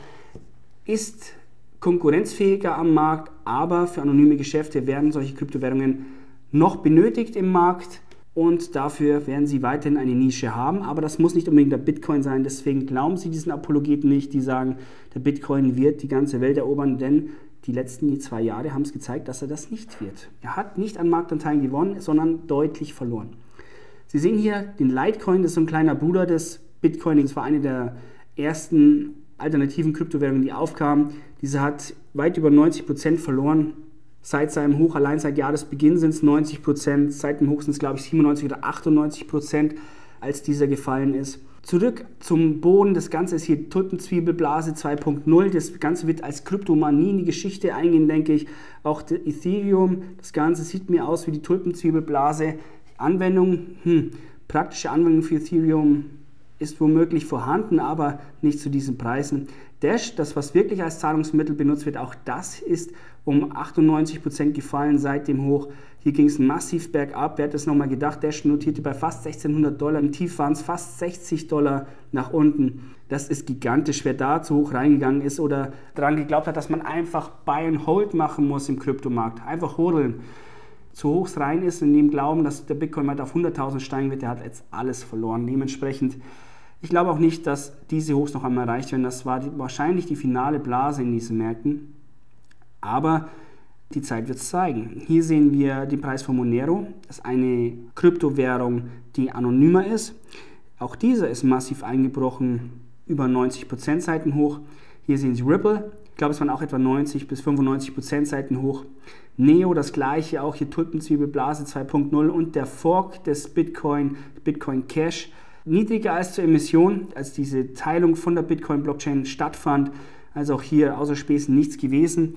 ist konkurrenzfähiger am Markt, aber für anonyme Geschäfte werden solche Kryptowährungen noch benötigt im Markt. Und dafür werden sie weiterhin eine Nische haben, aber das muss nicht unbedingt der Bitcoin sein. Deswegen glauben Sie diesen Apologeten nicht, die sagen, der Bitcoin wird die ganze Welt erobern, denn die letzten zwei Jahre haben es gezeigt, dass er das nicht wird. Er hat nicht an Marktanteilen gewonnen, sondern deutlich verloren. Sie sehen hier den Litecoin, das ist so ein kleiner Bruder des Bitcoin. Das war eine der ersten alternativen Kryptowährungen, die aufkamen. Diese hat weit über neunzig Prozent verloren. Seit seinem Hoch, allein seit Jahresbeginn sind es neunzig Prozent, seit dem Hoch sind es glaube ich siebenundneunzig oder achtundneunzig Prozent, als dieser gefallen ist. Zurück zum Boden, das Ganze ist hier Tulpenzwiebelblase zwei Punkt null, das Ganze wird als Kryptomanie in die Geschichte eingehen, denke ich. Auch der Ethereum, das Ganze sieht mir aus wie die Tulpenzwiebelblase. Anwendung, hm, praktische Anwendung für Ethereum ist womöglich vorhanden, aber nicht zu diesen Preisen. Dash, das was wirklich als Zahlungsmittel benutzt wird, auch das ist um achtundneunzig Prozent gefallen seit dem Hoch. Hier ging es massiv bergab. Wer hat das nochmal gedacht? Dash notierte bei fast sechzehnhundert Dollar. Im Tief waren es fast sechzig Dollar nach unten. Das ist gigantisch. Wer da zu hoch reingegangen ist oder daran geglaubt hat, dass man einfach Buy and Hold machen muss im Kryptomarkt, einfach hodeln, zu hoch rein ist, in dem Glauben, dass der Bitcoin weiter auf hunderttausend steigen wird, der hat jetzt alles verloren. Dementsprechend, ich glaube auch nicht, dass diese Hochs noch einmal erreicht werden. Das war die, wahrscheinlich die finale Blase in diesen Märkten. Aber die Zeit wird es zeigen. Hier sehen wir den Preis von Monero. Das ist eine Kryptowährung, die anonymer ist. Auch dieser ist massiv eingebrochen, über neunzig Prozent Seitenhoch. Hier sehen Sie Ripple. Ich glaube, es waren auch etwa neunzig bis fünfundneunzig Prozent Seitenhoch. Neo, das gleiche, auch hier Tulpenzwiebelblase zwei Punkt null und der Fork des Bitcoin, Bitcoin Cash. Niedriger als zur Emission, als diese Teilung von der Bitcoin-Blockchain stattfand. Also auch hier außer Späßen nichts gewesen.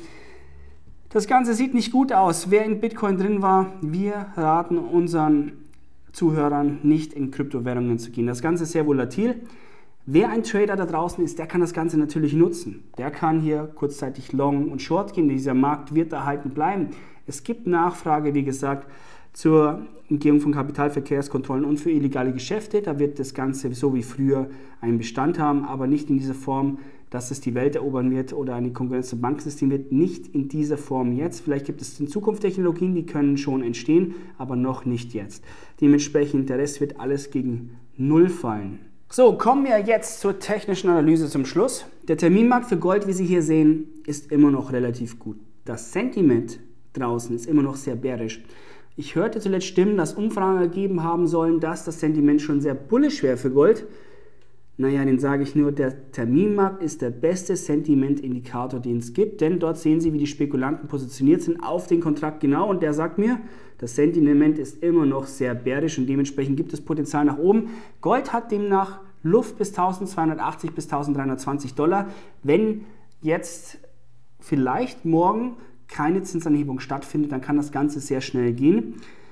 Das Ganze sieht nicht gut aus. Wer in Bitcoin drin war, wir raten unseren Zuhörern nicht in Kryptowährungen zu gehen. Das Ganze ist sehr volatil. Wer ein Trader da draußen ist, der kann das Ganze natürlich nutzen. Der kann hier kurzzeitig Long und Short gehen. Dieser Markt wird erhalten bleiben. Es gibt Nachfrage, wie gesagt, zur Umgehung von Kapitalverkehrskontrollen und für illegale Geschäfte. Da wird das Ganze so wie früher einen Bestand haben, aber nicht in dieser Form, dass es die Welt erobern wird oder eine Konkurrenz zum Banksystem wird. Nicht in dieser Form jetzt. Vielleicht gibt es in Zukunft Technologien, die können schon entstehen, aber noch nicht jetzt. Dementsprechend, der Rest wird alles gegen Null fallen. So, kommen wir jetzt zur technischen Analyse zum Schluss. Der Terminmarkt für Gold, wie Sie hier sehen, ist immer noch relativ gut. Das Sentiment draußen ist immer noch sehr bärisch. Ich hörte zuletzt Stimmen, dass Umfragen ergeben haben sollen, dass das Sentiment schon sehr bullisch wäre für Gold. Naja, den sage ich nur, der Terminmarkt ist der beste Sentimentindikator, den es gibt, denn dort sehen Sie, wie die Spekulanten positioniert sind auf den Kontrakt genau und der sagt mir, das Sentiment ist immer noch sehr bärisch und dementsprechend gibt es Potenzial nach oben. Gold hat demnach Luft bis eintausendzweihundertachtzig bis eintausenddreihundertzwanzig Dollar, wenn jetzt vielleicht morgen keine Zinsanhebung stattfindet, dann kann das Ganze sehr schnell gehen.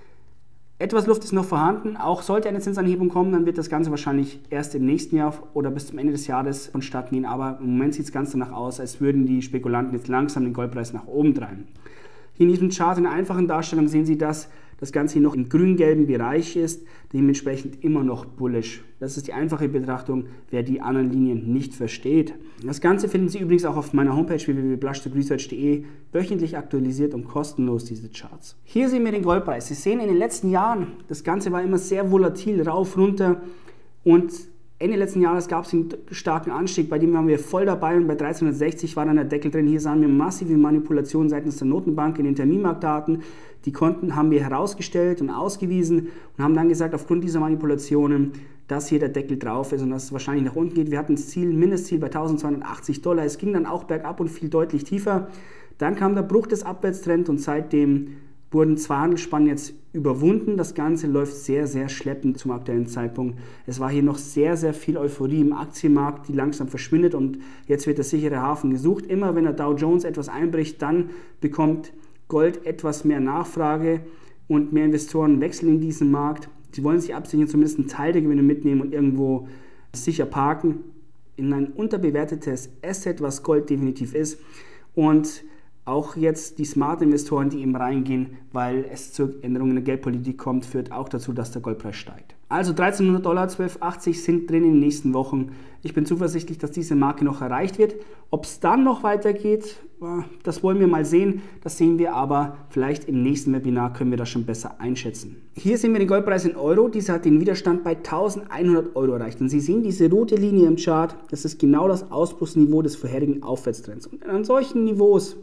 Etwas Luft ist noch vorhanden, auch sollte eine Zinsanhebung kommen, dann wird das Ganze wahrscheinlich erst im nächsten Jahr oder bis zum Ende des Jahres vonstatten gehen, aber im Moment sieht es ganz danach aus, als würden die Spekulanten jetzt langsam den Goldpreis nach oben treiben. Hier in diesem Chart in der einfachen Darstellung sehen Sie, dass das Ganze hier noch im grün-gelben Bereich ist, dementsprechend immer noch bullish. Das ist die einfache Betrachtung, wer die anderen Linien nicht versteht. Das Ganze finden Sie übrigens auch auf meiner Homepage w w w punkt blushstock research punkt de wöchentlich aktualisiert und kostenlos diese Charts. Hier sehen wir den Goldpreis. Sie sehen in den letzten Jahren, das Ganze war immer sehr volatil, rauf, runter und Ende letzten Jahres gab es einen starken Anstieg, bei dem waren wir voll dabei und bei dreizehnhundertsechzig war dann der Deckel drin. Hier sahen wir massive Manipulationen seitens der Notenbank in den Terminmarktdaten. Die Konten haben wir herausgestellt und ausgewiesen und haben dann gesagt, aufgrund dieser Manipulationen, dass hier der Deckel drauf ist und dass es wahrscheinlich nach unten geht. Wir hatten das Ziel, Mindestziel bei eintausendzweihundertachtzig Dollar. Es ging dann auch bergab und fiel deutlich tiefer. Dann kam der Bruch des Abwärtstrends und seitdem wurden zwei Handelsspannen jetzt überwunden. Das Ganze läuft sehr, sehr schleppend zum aktuellen Zeitpunkt. Es war hier noch sehr, sehr viel Euphorie im Aktienmarkt, die langsam verschwindet und jetzt wird der sichere Hafen gesucht. Immer wenn der Dow Jones etwas einbricht, dann bekommt Gold etwas mehr Nachfrage und mehr Investoren wechseln in diesen Markt. Sie wollen sich absichern, zumindest einen Teil der Gewinne mitnehmen und irgendwo sicher parken in ein unterbewertetes Asset, was Gold definitiv ist. Und auch jetzt die smarten Investoren, die eben reingehen, weil es zur Änderung in der Geldpolitik kommt, führt auch dazu, dass der Goldpreis steigt. Also dreizehnhundert Dollar, zwölf achtzig sind drin in den nächsten Wochen. Ich bin zuversichtlich, dass diese Marke noch erreicht wird. Ob es dann noch weitergeht, das wollen wir mal sehen. Das sehen wir aber vielleicht im nächsten Webinar, können wir das schon besser einschätzen. Hier sehen wir den Goldpreis in Euro. Dieser hat den Widerstand bei eintausendeinhundert Euro erreicht. Und Sie sehen diese rote Linie im Chart, das ist genau das Ausbruchsniveau des vorherigen Aufwärtstrends. Und an solchen Niveaus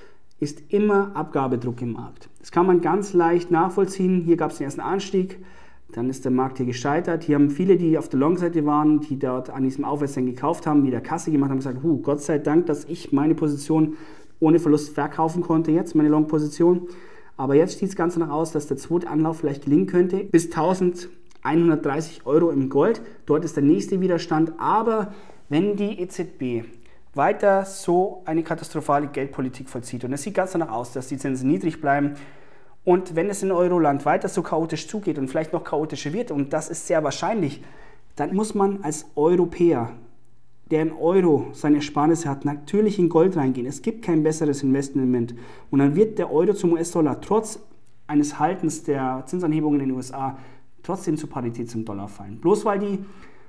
ist immer Abgabedruck im Markt. Das kann man ganz leicht nachvollziehen. Hier gab es den ersten Anstieg, dann ist der Markt hier gescheitert. Hier haben viele, die auf der Long-Seite waren, die dort an diesem Aufwärtstrend gekauft haben, wieder Kasse gemacht haben und gesagt, huh, Gott sei Dank, dass ich meine Position ohne Verlust verkaufen konnte, jetzt meine Long-Position. Aber jetzt sieht es ganz danach aus, dass der zweite Anlauf vielleicht gelingen könnte. Bis eintausendeinhundertdreißig Euro im Gold. Dort ist der nächste Widerstand. Aber wenn die E Z B weiter so eine katastrophale Geldpolitik vollzieht, und es sieht ganz danach aus, dass die Zinsen niedrig bleiben, und wenn es in Euroland weiter so chaotisch zugeht und vielleicht noch chaotischer wird, und das ist sehr wahrscheinlich, dann muss man als Europäer, der in Euro seine Ersparnisse hat, natürlich in Gold reingehen. Es gibt kein besseres Investment. Und dann wird der Euro zum U S-Dollar trotz eines Haltens der Zinsanhebungen in den U S A trotzdem zur Parität zum Dollar fallen. Bloß weil die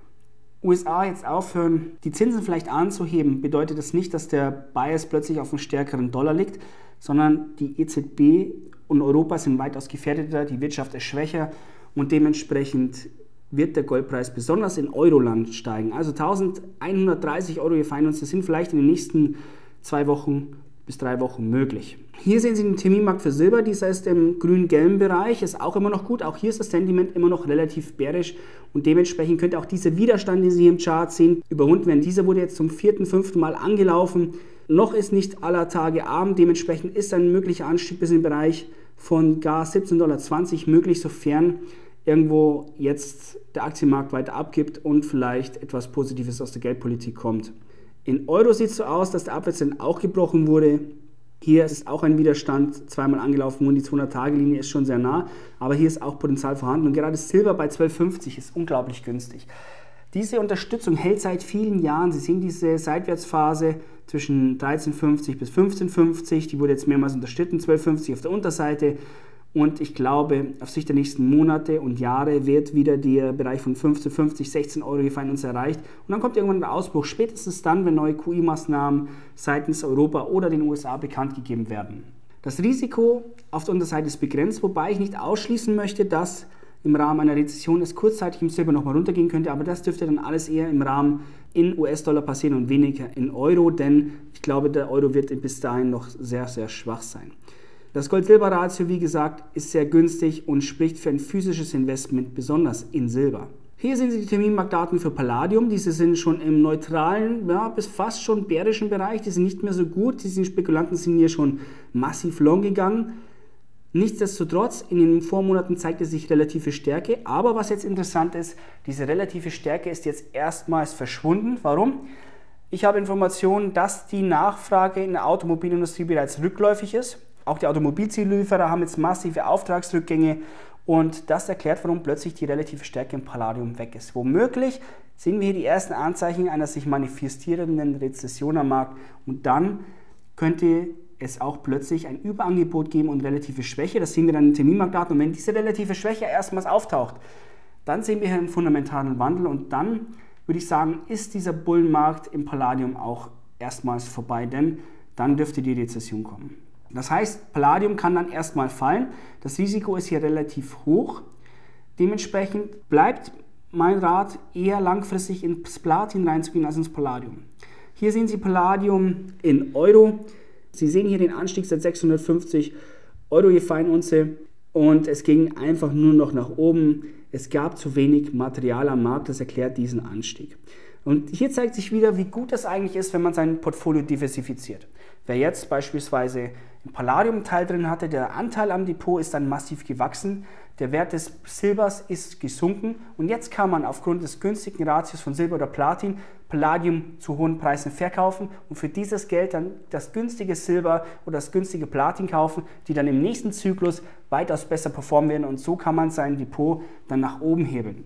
U S A jetzt aufhören, die Zinsen vielleicht anzuheben, bedeutet das nicht, dass der Bias plötzlich auf einem stärkeren Dollar liegt, sondern die E Z B und Europa sind weitaus gefährdeter, die Wirtschaft ist schwächer und dementsprechend wird der Goldpreis besonders in Euroland steigen. Also eintausendeinhundertdreißig Euro je Feinunze sind vielleicht in den nächsten zwei Wochen bis drei Wochen möglich. Hier sehen Sie den Terminmarkt für Silber, dieser ist im grün-gelben Bereich, ist auch immer noch gut. Auch hier ist das Sentiment immer noch relativ bärisch und dementsprechend könnte auch dieser Widerstand, den Sie hier im Chart sehen, überwunden werden. Dieser wurde jetzt zum vierten, fünften Mal angelaufen. Noch ist nicht aller Tage Abend, dementsprechend ist ein möglicher Anstieg bis in den Bereich von gar siebzehn Dollar zwanzig möglich, sofern irgendwo jetzt der Aktienmarkt weiter abgibt und vielleicht etwas Positives aus der Geldpolitik kommt. In Euro sieht es so aus, dass der Abwärtstrend auch gebrochen wurde. Hier ist auch ein Widerstand zweimal angelaufen und die zweihundert-Tage-Linie ist schon sehr nah, aber hier ist auch Potenzial vorhanden und gerade Silber bei zwölf fünfzig ist unglaublich günstig. Diese Unterstützung hält seit vielen Jahren. Sie sehen diese Seitwärtsphase zwischen dreizehn fünfzig bis fünfzehn fünfzig, die wurde jetzt mehrmals unterstützt, zwölf fünfzig auf der Unterseite. Und ich glaube, auf Sicht der nächsten Monate und Jahre wird wieder der Bereich von fünfzehn fünfzig, sechzehn Euro je Feinunze erreicht. Und dann kommt irgendwann der Ausbruch, spätestens dann, wenn neue Q I-Maßnahmen seitens Europa oder den U S A bekannt gegeben werden. Das Risiko auf der Unterseite ist begrenzt, wobei ich nicht ausschließen möchte, dass im Rahmen einer Rezession es kurzzeitig im Silber nochmal runtergehen könnte, aber das dürfte dann alles eher im Rahmen in U S-Dollar passieren und weniger in Euro, denn ich glaube, der Euro wird bis dahin noch sehr, sehr schwach sein. Das Gold-Silber-Ratio, wie gesagt, ist sehr günstig und spricht für ein physisches Investment, besonders in Silber. Hier sehen Sie die Terminmarktdaten für Palladium. Diese sind schon im neutralen, ja, bis fast schon bärischen Bereich. Die sind nicht mehr so gut. Die Spekulanten sind hier schon massiv long gegangen. Nichtsdestotrotz, in den Vormonaten zeigte sich relative Stärke. Aber was jetzt interessant ist, diese relative Stärke ist jetzt erstmals verschwunden. Warum? Ich habe Informationen, dass die Nachfrage in der Automobilindustrie bereits rückläufig ist. Auch die Automobilzulieferer haben jetzt massive Auftragsrückgänge. Und das erklärt, warum plötzlich die relative Stärke im Palladium weg ist. Womöglich sehen wir hier die ersten Anzeichen einer sich manifestierenden Rezession am Markt. Und dann könnte es auch plötzlich ein Überangebot geben und relative Schwäche. Das sehen wir dann in den Terminmarktdaten. Und wenn diese relative Schwäche erstmals auftaucht, dann sehen wir hier einen fundamentalen Wandel. Und dann würde ich sagen, ist dieser Bullenmarkt im Palladium auch erstmals vorbei. Denn dann dürfte die Rezession kommen. Das heißt, Palladium kann dann erstmal fallen. Das Risiko ist hier relativ hoch. Dementsprechend bleibt mein Rat, eher langfristig ins Platin reinzugehen als ins Palladium. Hier sehen Sie Palladium in Euro. Sie sehen hier den Anstieg seit sechshundertfünfzig Euro je Feinunze und es ging einfach nur noch nach oben. Es gab zu wenig Material am Markt, das erklärt diesen Anstieg. Und hier zeigt sich wieder, wie gut es eigentlich ist, wenn man sein Portfolio diversifiziert. Wer jetzt beispielsweise ein Palladium-Teil drin hatte, der Anteil am Depot ist dann massiv gewachsen, der Wert des Silbers ist gesunken und jetzt kann man aufgrund des günstigen Ratios von Silber oder Platin Palladium zu hohen Preisen verkaufen und für dieses Geld dann das günstige Silber oder das günstige Platin kaufen, die dann im nächsten Zyklus weitaus besser performen werden und so kann man sein Depot dann nach oben hebeln.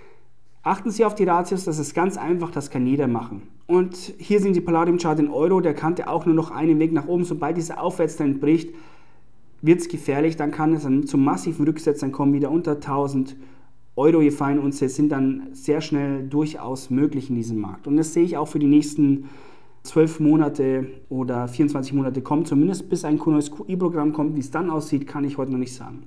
Achten Sie auf die Ratios, das ist ganz einfach, das kann jeder machen. Und hier sehen Sie Palladium-Chart in Euro, der kannte auch nur noch einen Weg nach oben. Sobald dieser Aufwärtstrend bricht, wird es gefährlich, dann kann es dann zum massiven Rücksetzern kommen, wieder unter tausend Euro je Feinunze sind dann sehr schnell durchaus möglich in diesem Markt. Und das sehe ich auch für die nächsten zwölf Monate oder vierundzwanzig Monate kommen, zumindest bis ein neues Q I-Programm kommt. Wie es dann aussieht, kann ich heute noch nicht sagen.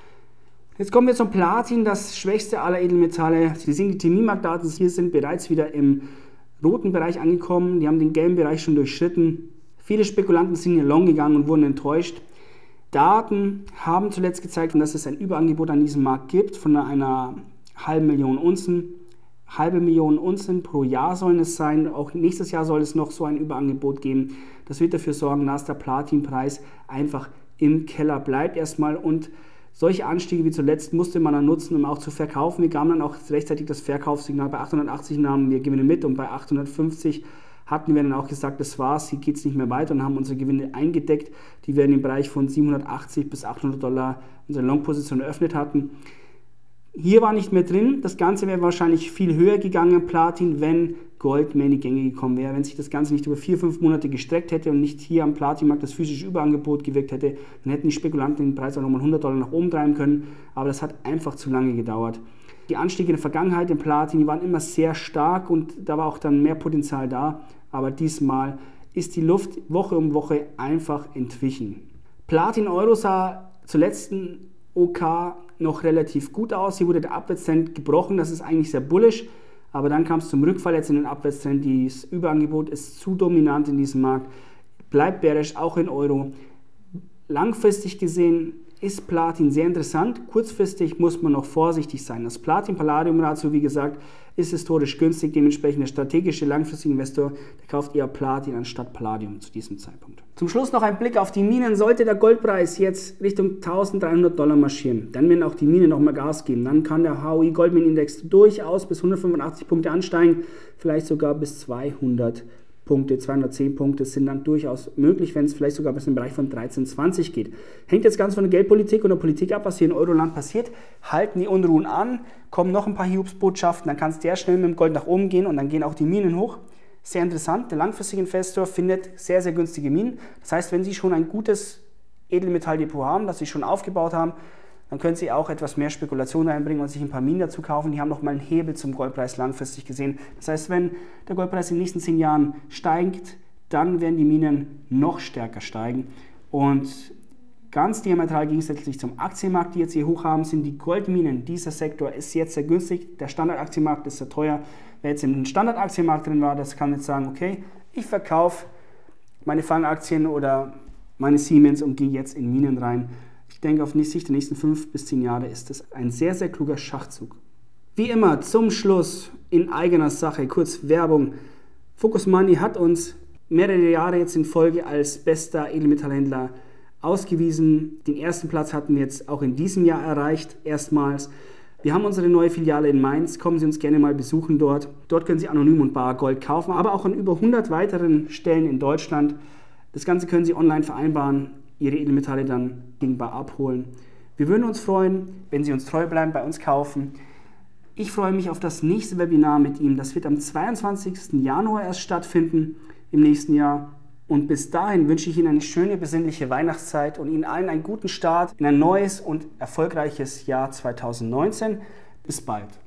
Jetzt kommen wir zum Platin, das schwächste aller Edelmetalle. Sie sehen die Terminmarktdaten, hier sind bereits wieder im roten Bereich angekommen. Die haben den gelben Bereich schon durchschritten. Viele Spekulanten sind hier long gegangen und wurden enttäuscht. Daten haben zuletzt gezeigt, dass es ein Überangebot an diesem Markt gibt von einer halben Million Unzen. Halbe Million Unzen pro Jahr sollen es sein. Auch nächstes Jahr soll es noch so ein Überangebot geben. Das wird dafür sorgen, dass der Platinpreis einfach im Keller bleibt erstmal und solche Anstiege wie zuletzt musste man dann nutzen, um auch zu verkaufen. Wir gaben dann auch rechtzeitig das Verkaufssignal. Bei achthundertachtzig nahmen wir Gewinne mit und bei achthundertfünfzig hatten wir dann auch gesagt, das war's, hier geht es nicht mehr weiter und haben unsere Gewinne eingedeckt, die wir in dem Bereich von siebenhundertachtzig bis achthundert Dollar unsere Long-Position eröffnet hatten. Hier war nicht mehr drin, das Ganze wäre wahrscheinlich viel höher gegangen, Platin, wenn Gold mehr in die Gänge gekommen wäre. Wenn sich das Ganze nicht über vier, fünf Monate gestreckt hätte und nicht hier am Platinmarkt das physische Überangebot gewirkt hätte, dann hätten die Spekulanten den Preis auch nochmal hundert Dollar nach oben treiben können, aber das hat einfach zu lange gedauert. Die Anstiege in der Vergangenheit im Platin, die waren immer sehr stark und da war auch dann mehr Potenzial da, aber diesmal ist die Luft Woche um Woche einfach entwichen. Platin-Euro sah zur letzten O K noch relativ gut aus. Hier wurde der Abwärtstrend gebrochen, das ist eigentlich sehr bullish, aber dann kam es zum Rückfall jetzt in den Abwärtstrend. Das Überangebot ist zu dominant in diesem Markt, bleibt bärisch, auch in Euro. Langfristig gesehen ist Platin sehr interessant, kurzfristig muss man noch vorsichtig sein. Das Platin-Palladium-Ratio, wie gesagt, ist historisch günstig, dementsprechend der strategische langfristige Investor, der kauft eher Platin anstatt Palladium zu diesem Zeitpunkt. Zum Schluss noch ein Blick auf die Minen. Sollte der Goldpreis jetzt Richtung eintausenddreihundert Dollar marschieren, dann werden auch die Minen nochmal Gas geben. Dann kann der H O I Goldminenindex durchaus bis hundertfünfundachtzig Punkte ansteigen, vielleicht sogar bis zweihundert Punkte, zweihundertzehn Punkte sind dann durchaus möglich, wenn es vielleicht sogar bis im Bereich von dreizehn, zwanzig geht. Hängt jetzt ganz von der Geldpolitik und der Politik ab, was hier in Euroland passiert. Halten die Unruhen an, kommen noch ein paar Hiobsbotschaften, dann kann es sehr schnell mit dem Gold nach oben gehen und dann gehen auch die Minen hoch. Sehr interessant, der langfristige Investor findet sehr, sehr günstige Minen. Das heißt, wenn Sie schon ein gutes Edelmetalldepot haben, das Sie schon aufgebaut haben, dann können Sie auch etwas mehr Spekulation reinbringen und sich ein paar Minen dazu kaufen. Die haben nochmal einen Hebel zum Goldpreis langfristig gesehen. Das heißt, wenn der Goldpreis in den nächsten zehn Jahren steigt, dann werden die Minen noch stärker steigen. Und ganz diametral gegensätzlich zum Aktienmarkt, die jetzt hier hoch haben, sind die Goldminen. Dieser Sektor ist jetzt sehr günstig. Der Standardaktienmarkt ist sehr teuer. Wer jetzt im Standardaktienmarkt drin war, das kann jetzt sagen, okay, ich verkaufe meine Fangaktien oder meine Siemens und gehe jetzt in Minen rein. Ich denke, auf Sicht der nächsten fünf bis zehn Jahre ist das ein sehr, sehr kluger Schachzug. Wie immer zum Schluss in eigener Sache kurz Werbung. Focus Money hat uns mehrere Jahre jetzt in Folge als bester Edelmetallhändler ausgewiesen. Den ersten Platz hatten wir jetzt auch in diesem Jahr erreicht, erstmals. Wir haben unsere neue Filiale in Mainz, kommen Sie uns gerne mal besuchen dort. Dort können Sie anonym und bar Gold kaufen, aber auch an über hundert weiteren Stellen in Deutschland. Das Ganze können Sie online vereinbaren, Ihre Edelmetalle dann gegen bar abholen. Wir würden uns freuen, wenn Sie uns treu bleiben, bei uns kaufen. Ich freue mich auf das nächste Webinar mit ihm. Das wird am zweiundzwanzigsten Januar erst stattfinden im nächsten Jahr. Und bis dahin wünsche ich Ihnen eine schöne, besinnliche Weihnachtszeit und Ihnen allen einen guten Start in ein neues und erfolgreiches Jahr zweitausendneunzehn. Bis bald.